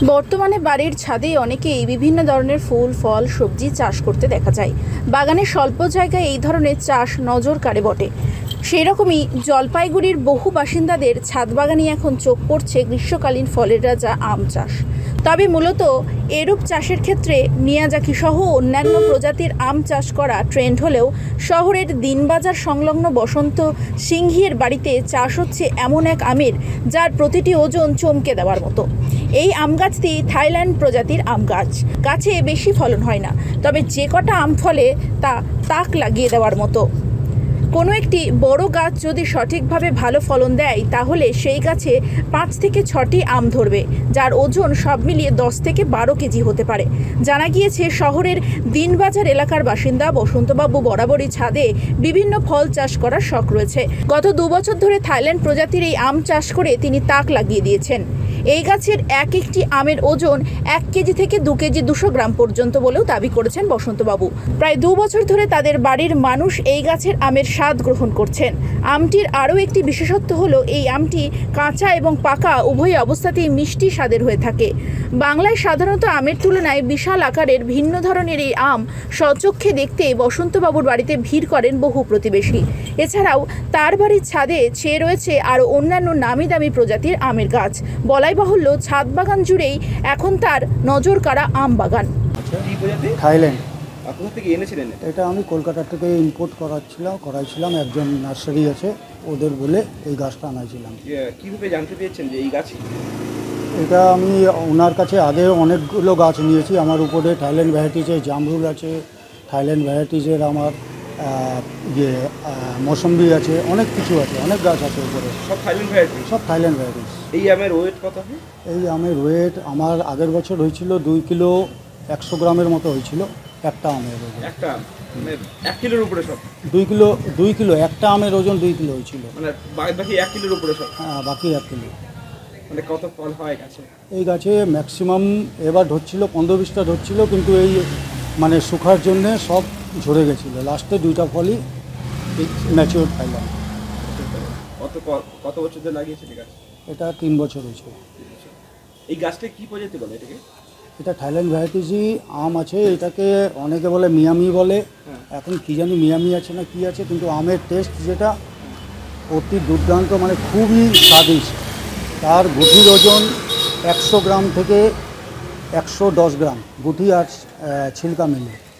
বর্তমানে বাড়ির ছাদে অনেকেই বিভিন্ন ধরনের ফুল ফল সবজি চাষ করতে দেখা যায়। বাগানে স্বল্প জায়গায় এই ধরনের চাষ নজর কাড়ে বটে। সেই রকমই জলপাইগুড়ির বহু বাসিন্দাদের ছাদ বাগানে এখন চোখ পড়ছে গ্রীষ্মকালীন ফলের রাজা আম চাষ। তবে মূলত এরূপ চাষের ক্ষেত্রে মিয়াজাকি সহ অন্যান্য প্রজাতির আম চাষ করা ট্রেন্ড হলেও শহরের দিনবাজার সংলগ্ন বসন্ত সিংহির বাড়িতে চাষ হচ্ছে এমন এক আমের যার প্রতিটি ওজন চমকে দেওয়ার মতো। এই আম গাছটি থাইল্যান্ড প্রজাতির আম গাছ। গাছে বেশি ফলন হয় না, তবে যে কটা আম ফলে তা তাক লাগিয়ে দেওয়ার মতো। কোনো একটি বড় গাছ যদি সঠিকভাবে ভালো ফলন দেয় তাহলে সেই গাছে 5 থেকে 6টি আম ধরবে, যার ওজন সব মিলিয়ে 10 থেকে 12 কেজি হতে পারে। জানা গিয়েছে শহরের দিনবাজার এলাকার বাসিন্দা বসন্তবাবু বরাবরই ছাদে বিভিন্ন ফল চাষ করার শখ রয়েছে। গত 2 বছর ধরে থাইল্যান্ড প্রজাতির এই আম চাষ করে তিনি তাক লাগিয়ে দিয়েছেন। এই গাছের এক একটি আমের ওজন 1 কেজি থেকে 2 কেজি 200 গ্রাম পর্যন্ত বলেও দাবি করেছেন বসন্তবাবু। প্রায় 2 বছর ধরে তাদের বাড়ির মানুষ এই গাছের আমের স্বাদ গ্রহণ করছেন। আমটির আরও একটি বিশেষত্ব হলো এই আমটি কাঁচা এবং পাকা উভয় অবস্থাতেই মিষ্টি স্বাদের হয়ে থাকে। বাংলায় সাধারণত আমের তুলনায় বিশাল আকারের ভিন্ন ধরনের এই আম স্বচক্ষে দেখতে বসন্তবাবুর বাড়িতে ভিড় করেন বহু প্রতিবেশী। এছাড়াও তার বাড়ির ছাদে ছেয়ে রয়েছে আরও অন্যান্য নামি দামি প্রজাতির আমের গাছ। বলাই বাহুল্য ছাদ বাগান জুড়েই এখন তার নজর কাড়া আম বাগান। থাইল্যান্ড। কোথা থেকে এনেছিলেন? এটা আমি কলকাতা থেকে ইম্পোর্ট করাইছিলাম, একজন নার্সারি আছে ওদের বলে এই গাছটা আনাইছিলাম। কীভাবে জানতে পেরেছেন যে এই গাছই? এটা আমি ওনার কাছে আগে অনেকগুলো গাছ নিয়েছি। আমার উপরে থাইল্যান্ড ভ্যারাইটিসের জামরুল আছে, থাইল্যান্ড ভ্যারাইটিসের আমার মৌসম্বি আছে, অনেক কিছু আছে, অনেক গাছ আছে উপরে। সব থাইল্যান্ড ভ্যারাইটি? সব থাইল্যান্ড ভ্যারাইটিস। এই আমের ওয়েট কত হয়? এই আমের ওয়েট আমার আগের বছর হয়েছিল 2 কিলো 100 গ্রামের মতো হয়েছিল একটা আমের ওজন। একটা আম মানে 1 কিলোর উপরে সব? 2 কিলো একটা আমের ওজন 2 কিলো হয়েছিল। মানে বাকি 1 কিলোর উপরে সব? হ্যাঁ, বাকি 1 কিলো। মানে কত ফল হয় গাছে? এই গাছে ম্যাক্সিমাম এবার ধরছিল 15-20টা ধরছিল, কিন্তু এই মানে শুকার জন্যে সব ঝরে গেছিলো। লাস্টে 2টা ফলই ম্যাচিওর পাইলাম। কত বছর ধরে লাগিয়েছেন এই গাছ? এটা 3 বছর হয়েছে। এই গাছটা কি প্রজাতি বলে এটাকে? এটা থাইল্যান্ড ভ্যারাইটিসই আম আছে। এটাকে অনেকে বলে মিয়ামি বলে, এখন কি জানি মিয়ামি আছে না কি আছে, কিন্তু আমের টেস্ট যেটা অতি দুর্দান্ত, মানে খুবই স্বাদিষ্ট। তার গুটির ওজন 100 গ্রাম থেকে 110 গ্রাম, গুটি আর ছিলকা মিলে।